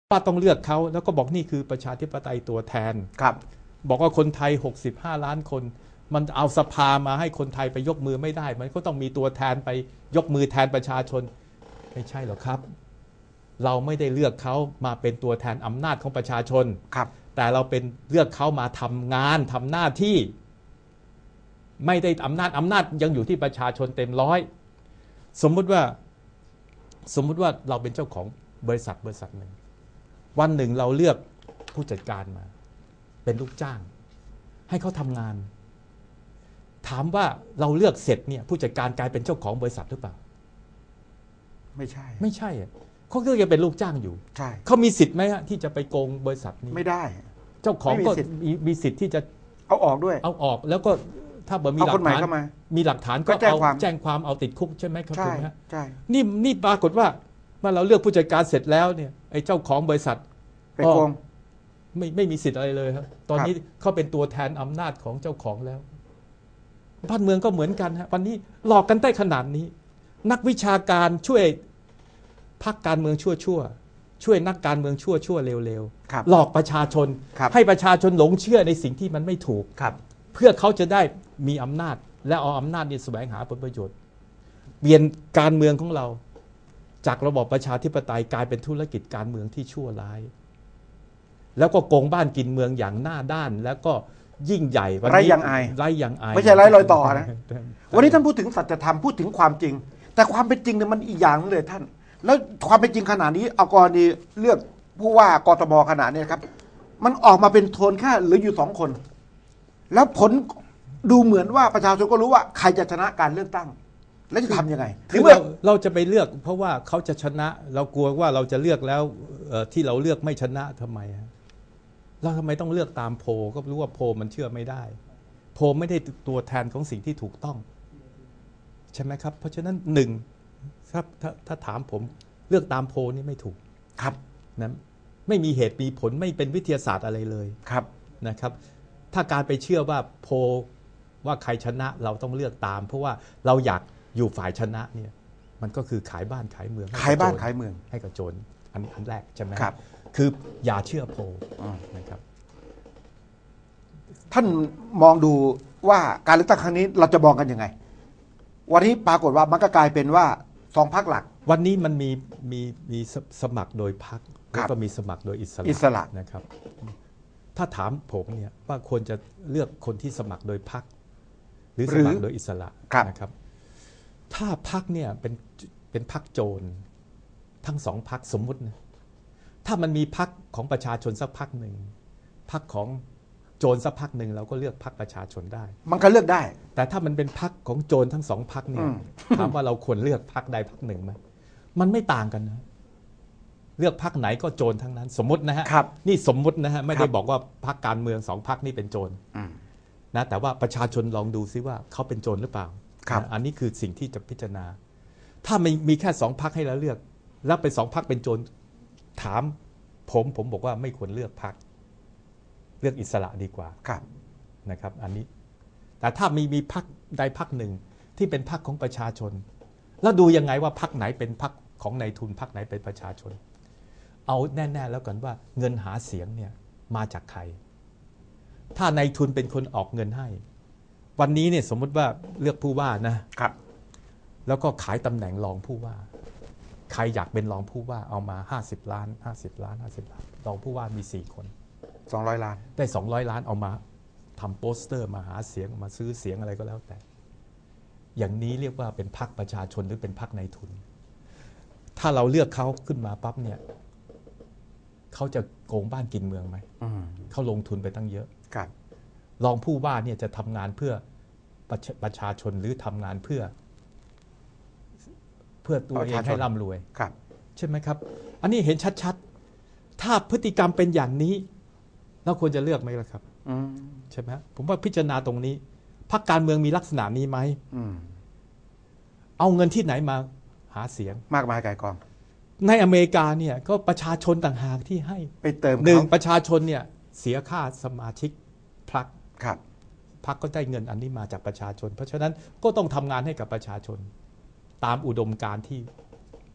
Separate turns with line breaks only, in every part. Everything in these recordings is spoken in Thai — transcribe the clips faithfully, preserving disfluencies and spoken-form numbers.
ว่าต้องเลือกเขาแล้วก็บอกนี่คือประชาธิปไตยตัวแทน
ครับ
บอกว่าคนไทยหกสิบห้าล้านคนมันเอาสภามาให้คนไทยไปยกมือไม่ได้มันก็ต้องมีตัวแทนไปยกมือแทนประชาชนไม่ใช่หรอกครับเราไม่ได้เลือกเขามาเป็นตัวแทนอำนาจของประชาชน
ครับ
แต่เราเป็นเลือกเขามาทำงานทำหน้าที่ไม่ได้อำนาจอำนาจยังอยู่ที่ประชาชนเต็มร้อยสมมุติว่าสมมุติว่าเราเป็นเจ้าของบริษัทบริษัทหนึ่งวันหนึ่งเราเลือกผู้จัดการมาเป็นลูกจ้างให้เขาทำงานถามว่าเราเลือกเสร็จเนี่ยผู้จัดการกลายเป็นเจ้าของบริษัทหรือเปล่า
ไม่ใช่
ไม่ใช่เขาก็ยังเป็นลูกจ้างอยู่
ใช่
เขามีสิทธิ์ไหมฮะที่จะไปโกงบริษัทนี้
ไม่ได้
เจ้าของก็มีสิทธิ์ที่จะ
เอาออกด้วย
เอาออกแล้วก็ถ้าเบอร์มีหลักฐานมีหลักฐานก็เอาแจ้งความเอาติดคุกใช่ไหมครับถูกไหมฮะ
ใช่
นี่นี่ปรากฏว่าเมื่อเราเลือกผู้จัดการเสร็จแล้วเนี่ยไอ้เจ้าของบริษัท
ไปโกง
ไม่ไม่มีสิทธิ์อะไรเลยครับตอนนี้เขาเป็นตัวแทนอำนาจของเจ้าของแล้วบ้านเมืองก็เหมือนกันฮะวันนี้หลอกกันได้ขนาดนี้นักวิชาการช่วยพรรคการเมืองชั่วชั่วช่วยนักการเมืองชั่วชั่วเร็วๆหลอกประชาชนให้ประชาชนหลงเชื่อในสิ่งที่มันไม่ถูกเพื่อเขาจะได้มีอำนาจและเอาอำนาจนี้แสวงหาผลประโยชน์เปลี่ยนการเมืองของเราจากระบอบประชาธิปไตยกลายเป็นธุรกิจการเมืองที่ชั่วร้ายแล้วก็โกงบ้านกินเมืองอย่างหน้าด้านแล้วก็ยิ่งใหญ่
ไร้ยังอาย
ไร้ยังอาย
ไม่ใช่ไร้รอยต่อนะวันนี้ท่านพูดถึงสัจธรรมพูดถึงความจริงแต่ความเป็นจริงเนี่ยมันอีกอย่างนึงเลยท่านแล้วความเป็นจริงขนาดนี้เอากรณีเลือกผู้ว่ากทมขนาดนี้ครับมันออกมาเป็นโทนแค่เหลืออยู่สองคนแล้วผลดูเหมือนว่าประชาชนก็รู้ว่าใครจะชนะการเลือกตั้งแล้วจะทำยังไง
คือเราเราจะไปเลือกเพราะว่าเขาจะชนะเรากลัวว่าเราจะเลือกแล้วที่เราเลือกไม่ชนะทำไมเราทำไมต้องเลือกตามโพลก็รู้ว่าโพลมันเชื่อไม่ได้โพลไม่ได้ตัวแทนของสิ่งที่ถูกต้องใช่ไหมครับเพราะฉะนั้นหนึ่งครับถ้าถ้าถามผมเลือกตามโพลนี่ไม่ถูก
ครับ
นะไม่มีเหตุมีผลไม่เป็นวิทยาศาสตร์อะไรเลย
ครับ
นะครับถ้าการไปเชื่อว่าโพลว่าใครชนะเราต้องเลือกตามเพราะว่าเราอยากอยู่ฝ่ายชนะเนี่ยมันก็คือขายบ้านขายเมือง
ขายบ้านขายเมือง
ให้กับโจรอันอันแรกใช่ไหม
ครับ
คืออย่าเชื่อโพลนะครับ
ท่านมองดูว่าการเลือกตั้งครั้งนี้เราจะมองกันยังไงวันนี้ปรากฏว่ามันก็กลายเป็นว่าสองพรรคหลัก
วันนี้มันมีมีมีสมัครโดยพรรคแล้วก็มีสมัครโดยอิสระ
อิสระ
นะครับถ้าถามผมเนี่ยว่าควรจะเลือกคนที่สมัครโดยพรรคหรือสมัครโดยอิสระนะครับถ้าพรรคเนี่ยเป็นเป็นพรรคโจรทั้งสองพรรคสมมุตินะถ้ามันมีพรรคของประชาชนสักพรรคหนึ่งพรรคของโจรสักพรรคหนึ่งเราก็เลือกพรรคประชาชนได้
มันก็เลือกได้
แต่ถ้ามันเป็นพรรคของโจรทั้งสองพรรคเนี่ยถามว่าเราควรเลือกพรรคใดพรรคหนึ่งไหมมันไม่ต่างกันนะเลือกพรรคไหนก็โจรทั้งนั้นสมมตินะฮะนี่สมมตินะฮะไม่ได้บอกว่าพรรคการเมืองสองพรรคนี่เป็นโจรนะแต่ว่าประชาชนลองดูซิว่าเขาเป็นโจรหรือเปล่าอันนี้คือสิ่งที่จะพิจารณาถ้ามีมีแค่สองพรรคให้เราเลือกแล้วเป็นสองพรรคเป็นโจรถามผมผมบอกว่าไม่ควรเลือกพรรคเลือกอิสระดีกว่านะครับอันนี้แต่ถ้ามีมีพรรคใดพรรคหนึ่งที่เป็นพรรคของประชาชนแล้วดูยังไงว่าพรรคไหนเป็นพรรคของนายทุนพรรคไหนเป็นประชาชนเอาแน่ๆแล้วกันว่าเงินหาเสียงเนี่ยมาจากใครถ้านายทุนเป็นคนออกเงินให้วันนี้เนี่ยสมมติว่าเลือกผู้ว่านะครับแล้วก็ขายตำแหน่งรองผู้ว่าใครอยากเป็นรองผู้ว่าเอามาห้าสิบล้านห้าสิบล้านห้าสิบล้านรองผู้ว่ามีสี่คน
สองร้อยล้าน
ได้สองร้อยล้านเอามาทำโปสเตอร์มาหาเสียงมาซื้อเสียงอะไรก็แล้วแต่อย่างนี้เรียกว่าเป็นพรรคประชาชนหรือเป็นพรรคนายทุนถ้าเราเลือกเขาขึ้นมาปั๊บเนี่ยเขาจะโกงบ้านกินเมืองไหมเขาลงทุนไปตั้งเยอะรองผู้ว่าเนี่ยจะทำงานเพื่อประประชาชนหรือทำงานเพื่อเพื่อตัวเองให้ร่ำรวยใช่ไหมครับอันนี้เห็นชัดๆถ้าพฤติกรรมเป็นอย่างนี้เราควรจะเลือกไหมล่ะครับใช่ไหมผมว่าพิจารณาตรงนี้พรรคการเมืองมีลักษณะนี้ไหมเอาเงินที่ไหนมาหาเสียง
มากมายกายกอง
ในอเมริกาเนี่ยก็ประชาชนต่างหากที่ให้
ไปเติม
หนึ่งประชาชนเนี่ยเสียค่าสมาชิกพรรค
ครับ
พรรคก็ได้เงินอันนี้มาจากประชาชนเพราะฉะนั้นก็ต้องทำงานให้กับประชาชนตามอุดมการณ์ที่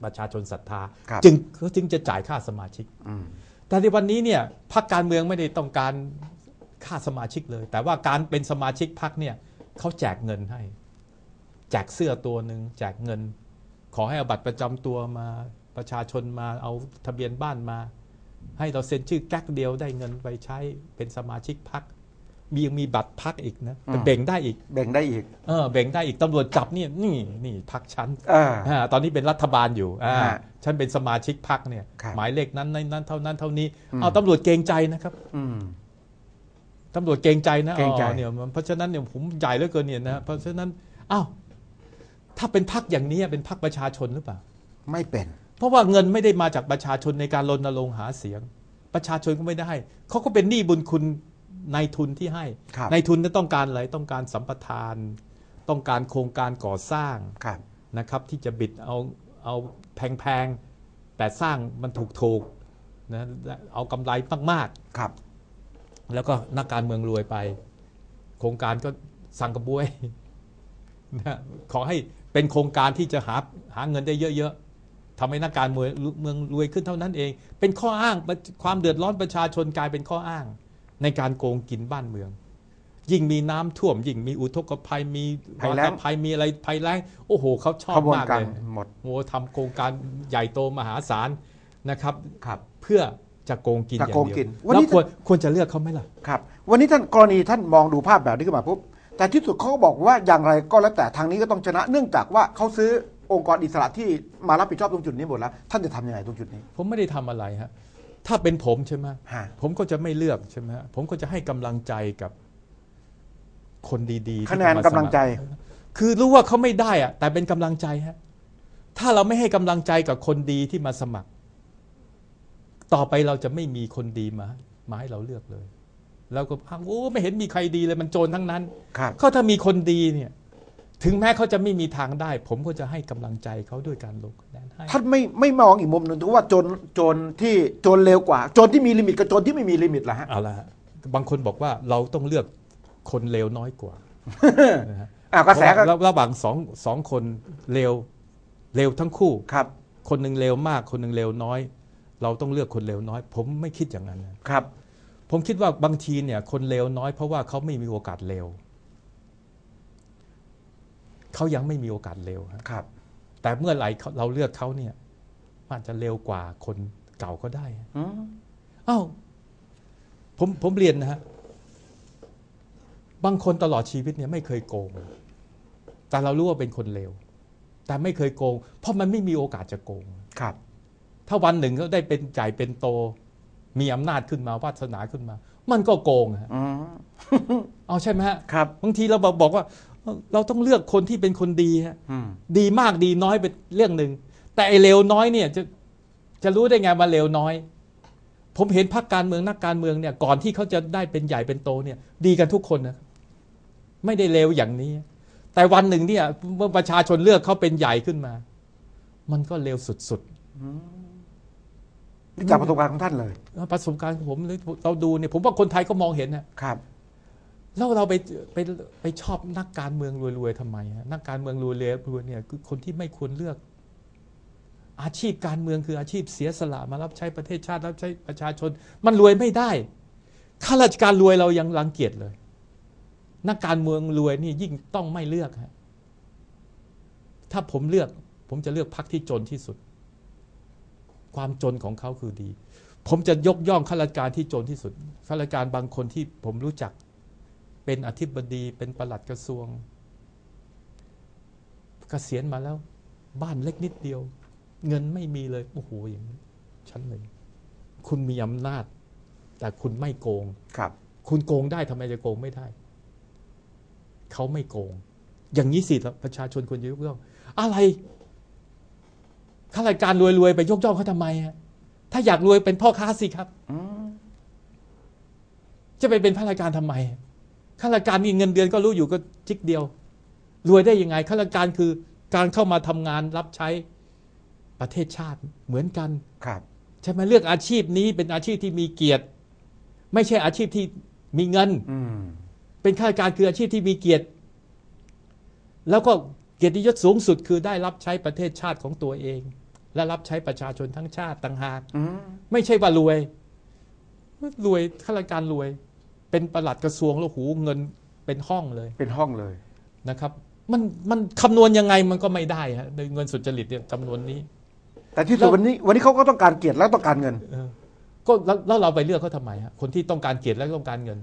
ประชาชนศรัทธา
ครับ
จึงเขาจึงจะจ่ายค่าสมาชิก
อืม
แต่ในวันนี้เนี่ยพรรคการเมืองไม่ได้ต้องการค่าสมาชิกเลย แต่ว่าการเป็นสมาชิกพรรคเนี่ยเขาแจกเงินให้แจกเสื้อตัวหนึ่งแจกเงิน ขอให้เอาบัตรประจำตัวมาประชาชนมาเอาทะเบียนบ้านมา ให้เราเซ็นชื่อแก๊กเดียวได้เงินไปใช้เป็นสมาชิกพรรคมียังมีบัตรพรรคอีกนะแต่เบ่งได้อีก
แบ่งได้อีก
เออเบ่งได้อีกตำรวจจับเนี่ยนี่นี่พรรคฉัน
อ่า
อ่าตอนนี้เป็นรัฐบาลอยู่อ่า
ฮะ
ฉันเป็นสมาชิกพรรคเนี่ย
ครับ
หมายเลขนั้นนั้นเท่านั้นเท่านี้
อืม
เอาตำรวจเกรงใจนะครับ
อืม
ตำรวจเกรงใจนะ
เกรงใจ
อ๋อเนี่ยเพราะฉะนั้นเนี่ยผมใหญ่เหลือเกินเนี่ยนะเพราะฉะนั้นอ้าวถ้าเป็นพรรคอย่างนี้เป็นพรรคประชาชนหรือเปล่า
ไม่เป็น
เพราะว่าเงินไม่ได้มาจากประชาชนในการรณรงค์หาเสียง ประชาชนก็ไม่ได้เขาก็เป็นหนี้บุญคุณนายทุนที่ให้
ครับ
นายทุนต้องการอะไรต้องการสัมปทาน ต้องการโครงการก่อสร้าง
ครับ
นะครับที่จะบิดเอาเอาแพงๆแต่สร้างมันถูกๆนะเอากำไรมาก
ครับ
ๆแล้วก็นักการเมืองรวยไป โครงการก็สั่งกระบวยนะขอให้เป็นโครงการที่จะหาหาเงินได้เยอะๆทำให้นักการเมืองเมืองรวยขึ้นเท่านั้นเอง เป็นข้ออ้างความเดือดร้อนประชาชนกลายเป็นข้ออ้าง ในการโกงกินบ้านเมือง ยิ่งมีน้ำท่วมยิ่งมีอุทกภัยมี
ภัยแล้ง
ภัยมีอะไรภัยแล้งโอ้โหเขาชอบ
ขบวน
มาก
การ
เลย
หมด
โอ้ทำโครงการใหญ่โตมหาศาลนะครับ
ครับ
เพื่อจะโกงกินอ
จะ
ย่า
โก
ง
ง
เดียว
กินวัน
แล้ว
นี้
ควรควรจะเลือกเขาไหมล่ะ
ครับ วันนี้ท่านกรณีท่านมองดูภาพแบบนี้ขึ้นมาปุ๊บแต่ที่สุดเขาก็บอกว่าอย่างไรก็แล้วแต่ทางนี้ก็ต้องชนะ เนื่องจากว่าเขาซื้อองค์กรอิสระที่มารับผิดชอบตรงจุดนี้หมดแล้ว ท่านจะทำยังไงตรงจุดนี้
ผมไม่ได้ทำอะไรฮะถ้าเป็นผมใช่ไหม
ฮะ
ผมก็จะไม่เลือกใช่ไหมฮะผมก็จะให้กำลังใจกับคนดีๆที่
คะแนน
จะมาก
ำลังใจ
สมัครคือรู้ว่าเขาไม่ได้อะแต่เป็นกำลังใจฮะถ้าเราไม่ให้กำลังใจกับคนดีที่มาสมัคร ต่อไปเราจะไม่มีคนดีมามาให้เราเลือกเลย แล้วก็พังโอ้ไม่เห็นมีใครดีเลยมันโจรทั้งนั้น
ครับ
ก็ถ้ามีคนดีเนี่ย ถึงแม้เขาจะไม่มีทางได้ ผมก็จะให้กำลังใจเขาด้วยการลงคะแนนให้
ท่านไม่ไม่มองอีกมุมหนึ่งถือว่าโจรโจรที่โจรเร็วกว่า โจรที่มีลิมิตกับโจรที่ไม่มีลิมิตล่ะฮะ
เอาละฮะบางคนบอกว่าเราต้องเลือกคนเลวน้อยกว่านะฮะ
อ่ากระแสก็
เพราะว่าระหว่างสองสองคนเลวเลวทั้งคู่
ครับ
คนหนึ่งเลวมาก คนหนึ่งเลวน้อย เราต้องเลือกคนเลวน้อย ผมไม่คิดอย่างนั้นนะครับ ผมคิดว่าบางทีเนี่ย คนเลวน้อยเพราะว่าเขาไม่มีโอกาสเลวเขายังไม่มีโอกาสเลวฮะ
ครับ
แต่เมื่อไหร่เราเลือกเขาเนี่ยมันจะเร็วกว่าคนเก่าก็ได้
อืม
อ้าวผมผมเรียนนะฮะบางคนตลอดชีวิตเนี่ยไม่เคยโกง แต่เรารู้ว่าเป็นคนเลวแต่ไม่เคยโกง เพราะมันไม่มีโอกาสจะโกง
ครับ
ถ้าวันหนึ่งเขาได้เป็นใหญ่เป็นโต มีอำนาจขึ้นมาวาสนาขึ้นมา มันก็โกงฮะ
อืม
เอาใช่ไหมฮะ
ครับ
บางทีเราบอกบอกว่า เราต้องเลือกคนที่เป็นคนดีฮะ
อืม
ดีมากดีน้อยเป็นเรื่องหนึ่งแต่ไอ้เลวน้อยเนี่ยจะจะรู้ได้ไงว่าเลวน้อย ผมเห็นพรรคการเมืองนักการเมืองเนี่ยก่อนที่เขาจะได้เป็นใหญ่เป็นโตเนี่ย ดีกันทุกคนนะไม่ได้เลวอย่างนี้ แต่วันหนึ่งเนี่ยเมื่อประชาชนเลือกเขาเป็นใหญ่ขึ้นมา มันก็เลวสุด
นี่จากประสบการณ์ของท่านเลย
ๆประสบการณ์ของผมเราดูเนี่ยผมว่าคนไทยก็มองเห็นนะครับ แล้วเราไปไปไปชอบนักการเมืองรวยๆทำไมฮะนักการเมืองรวยๆเนี่ยคือคนที่ไม่ควรเลือก อาชีพการเมืองคืออาชีพเสียสละมารับใช้ประเทศชาติรับใช้ประชาชน มันรวยไม่ได้ข้าราชการรวยเรายังรังเกียจเลย นักการเมืองรวยนี่ยิ่งต้องไม่เลือกฮะถ้าผมเลือก ผมจะเลือกพรรคที่จนที่สุด ความจนของเขาคือดี ผมจะยกย่องข้าราชการที่จนที่สุดข้าราชการบางคนที่ผมรู้จักเป็นอธิบดีเป็นปลัดกระทรวงเกษียณมาแล้ว บ้านเล็กนิดเดียว เงินไม่มีเลยโอ้โหอย่างนี้ชั้นหนึ่งคุณมีอำนาจ แต่คุณไม่โกง
ครับ
คุณโกงได้ทำไมจะโกงไม่ได้เขาไม่โกง อย่างนี้สิประชาชนควรจะยกย่องอะไรข้าราชการรวยๆไปยกย่องเขาทำไมฮะถ้าอยากรวยเป็นพ่อค้าสิครับ
อืม
จะไปเป็นข้าราชการทำไมข้าราชการมีเงินเดือนก็รู้อยู่ก็จิกเดียว รวยได้ยังไงข้าราชการคือการเข้ามาทำงานรับใช้ประเทศชาติเหมือนกัน
ครับ
ใช่ไหมเลือกอาชีพนี้เป็นอาชีพที่มีเกียรติ ไม่ใช่อาชีพที่มีเงิน
อืม
เป็นข้าราชการคืออาชีพที่มีเกียรติ แล้วก็เกียรติยศสูงสุดคือได้รับใช้ประเทศชาติของตัวเองและรับใช้ประชาชนทั้งชาติต่างหากไม่ใช่ว่ารวยรวยข้าราชการรวยเป็นปลัดกระทรวงแล้วหูเงินเป็นห้องเลย
เป็นห้องเลย
นะครับมันมันคำนวณยังไงมันก็ไม่ได้ฮะโดยเงินสุจริตเนี่ยจำนวนนี้
แต่ที่สุดวันนี้วันนี้เขาก็ต้องการเกียรติแล้วต้องการเงิน
ก็แล้วเราไปเลือกเขาทำไมฮะคนที่ต้องการเกียรติและต้องการเงิน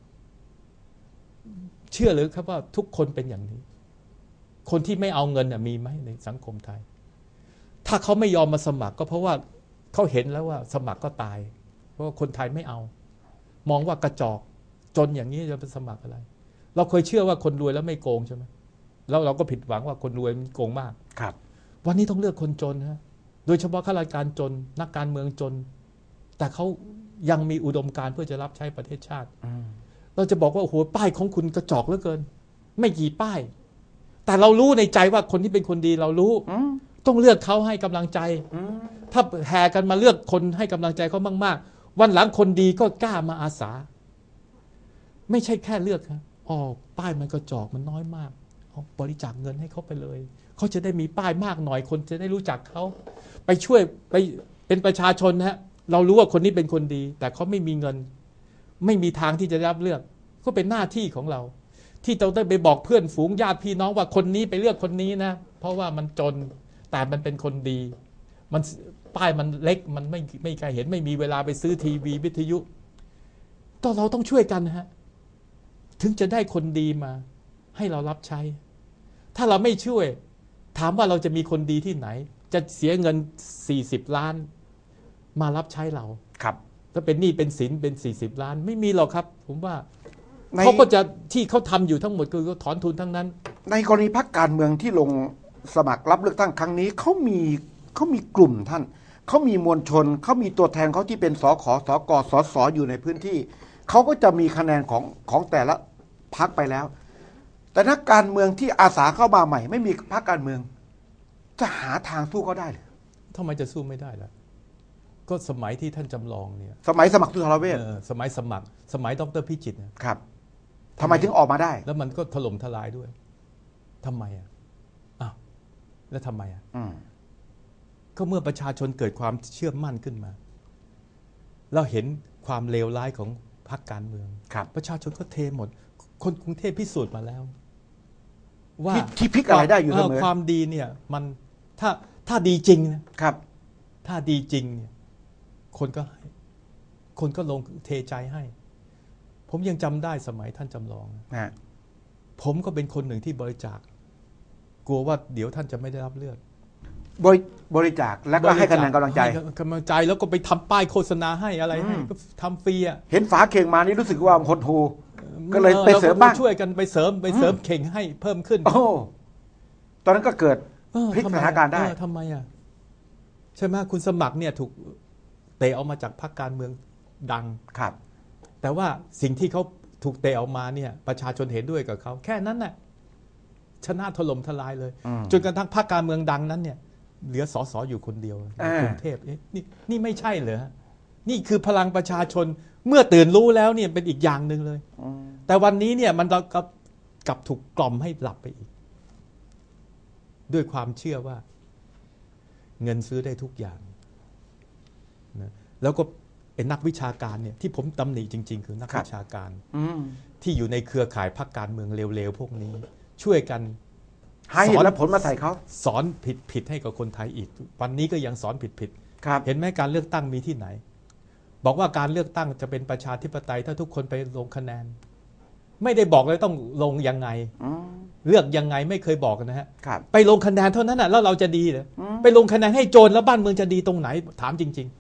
เชื่อหรือครับว่าทุกคนเป็นอย่างนี้คนที่ไม่เอาเงินมีไหมในสังคมไทยถ้าเขาไม่ยอมมาสมัครก็เพราะว่าเขาเห็นแล้วว่าสมัครก็ตายเพราะว่าคนไทยไม่เอามองว่ากระจอกจนอย่างนี้จะไปสมัครอะไรเราเคยเชื่อว่าคนรวยแล้วไม่โกงใช่ไหมแล้วเราก็ผิดหวังว่าคนรวยมันโกงมาก
ครับ
วันนี้ต้องเลือกคนจนฮะโดยเฉพาะข้าราชการจนนักการเมืองจนแต่เขายังมีอุดมการณ์เพื่อจะรับใช้ประเทศชาติเราจะบอกว่าโอ้โหป้ายของคุณกระจอกเหลือเกินไม่กี่ป้ายแต่เรารู้ในใจว่าคนที่เป็นคนดีเรารู้ต้องเลือกเขาให้กำลังใจถ้าแห่กันมาเลือกคนให้กำลังใจเขามากๆวันหลังคนดีก็กล้ามาอาสาไม่ใช่แค่เลือกครับอ๋อป้ายมันกระจอกมันน้อยมากบริจาคเงินให้เขาไปเลยเขาจะได้มีป้ายมากหน่อยคนจะได้รู้จักเขาไปช่วยไปเป็นประชาชนนะฮะเรารู้ว่าคนนี้เป็นคนดีแต่เขาไม่มีเงินไม่มีทางที่จะรับเลือกก็เป็นหน้าที่ของเราที่เราได้ไปบอกเพื่อนฝูงญาติพี่น้องว่าคนนี้ไปเลือกคนนี้นะเพราะว่ามันจนแต่มันเป็นคนดีมันป้ายมันเล็กมันไม่ไม่ใครเห็นไม่มีเวลาไปซื้อทีวีวิทยุต้องเราต้องช่วยกันนะฮะถึงจะได้คนดีมาให้เรารับใช้ถ้าเราไม่ช่วยถามว่าเราจะมีคนดีที่ไหนจะเสียเงินสี่สิบล้านมารับใช้เรา
ครับ
ถ้าเป็นหนี้เป็นสินเป็นสี่สิบล้านไม่มีหรอกครับผมว่าเขาก็จะที่เขาทำอยู่ทั้งหมดคือเขาถอนทุนทั้งนั้น
ในกรณีพรรคการเมืองที่ลงสมัครรับเลือกตั้งครั้งนี้เขามีเขามีกลุ่มท่านเขามีมวลชนเขามีตัวแทนเขาที่เป็นสขสกสสอยู่ในพื้นที่เขาก็จะมีคะแนนของของแต่ละพรรคไปแล้วแต่นักการเมืองที่อาสาเข้ามาใหม่ไม่มีพรรคการเมืองจะหาทางสู้เขาได้หรือ
ทำไมจะสู้ไม่ได้ล่ะก็สมัยที่ท่านจำลองเนี่ย
สมัยสมัครสุนทรเวช
สมัยสมัครสมัยดร.พิจิตร
ครับทำไมถึงออกมาได้
แล้วมันก็ถล่มทลายด้วยทำไมอ่ะอ้าวแล้วทำไมอ่ะก็เมื่อประชาชนเกิดความเชื่อมั่นขึ้นมาเราเห็นความเลวร้ายของพรรคการเมืองประชาชนก็เทหมดคนกรุงเทพพิสูจน์มาแล้วว่า
ที่พลิกอะไรได้อยู่เสมอ
ความดีเนี่ยมันถ้าถ้าดีจริงนะครับถ้าดีจริงเนี่ยคนก็คนก็ลงเทใจให้ผมยังจำได้สมัยท่านจำลองนะผมก็เป็นคนหนึ่งที่บริจาคกลัวว่าเดี๋ยวท่านจะไม่ได้รับเลือก
บริบริจาคแล้วก็ให้คะแนนกำลังใจ
กำลังใจแล้วก็ไปทำป้ายโฆษณาให้อะไรให้ก็ทำฟรีอ่ะ
เห็นฝาเข่งมานี่รู้สึกว่าหดหู่ก็เลยไปเสริมบ้าง
ช่วยกันไปเสริมไปเสริมเข่งให้เพิ่มขึ้น
โอ้ตอนนั้นก็เกิดพลิกสถานการณ์ได้
ทำไมอ่ะใช่ไหมคุณสมัครเนี่ยถูกเตะออกมาจากพรรคการเมืองดัง
ครับ
แต่ว่าสิ่งที่เขาถูกเตะออกมาเนี่ยประชาชนเห็นด้วยกับเขาแค่นั้นแหละชนะถล่มทลายเลยจนกระทั่งพรรคการเมืองดังนั้นเนี่ยเหลือสสอยู่คนเดียวกรุงเทพนี่นี่ไม่ใช่เหรอนี่คือพลังประชาชนเมื่อตื่นรู้แล้วเนี่ยเป็นอีกอย่างหนึ่งเลยแต่วันนี้เนี่ยมันกับกับถูกกล่อมให้หลับไปอีกด้วยความเชื่อว่าเงินซื้อได้ทุกอย่างนะแล้วก็เป็นนักวิชาการเนี่ยที่ผมตำหนิจริงๆคือนักวิชาการที่อยู่ในเครือข่ายพรรคการเมืองเร็วๆพวกนี้ช่วยกัน
ให้เหตุและผลมาใส่เขา
สอนผิดๆให้กับคนไทยอีกวันนี้ก็ยังสอนผิดๆเห็นไหมการเลือกตั้งมีที่ไหนบอกว่าการเลือกตั้งจะเป็นประชาธิปไตยถ้าทุกคนไปลงคะแนนไม่ได้บอกเลยต้องลงยังไงเลือกยังไงไม่เคยบอกนะฮะไปลงคะแนนเท่านั้นน่ะแล้วเราจะดีเหรอไปลงคะแนนให้โจรแล้วบ้านเมืองจะดีตรงไหนถามจริง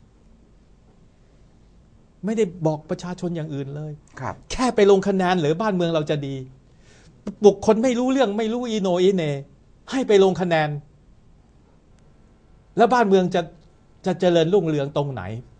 ๆไม่ได้บอกประชาชนอย่างอื่นเลยแค่ไปลงคะแนนหรือบ้านเมืองเราจะดีบุคคลไม่รู้เรื่องไม่รู้อีโนอีเนให้ไปลงคะแนนแล้วบ้านเมืองจะจะเจริญรุ่งเรืองตรงไหน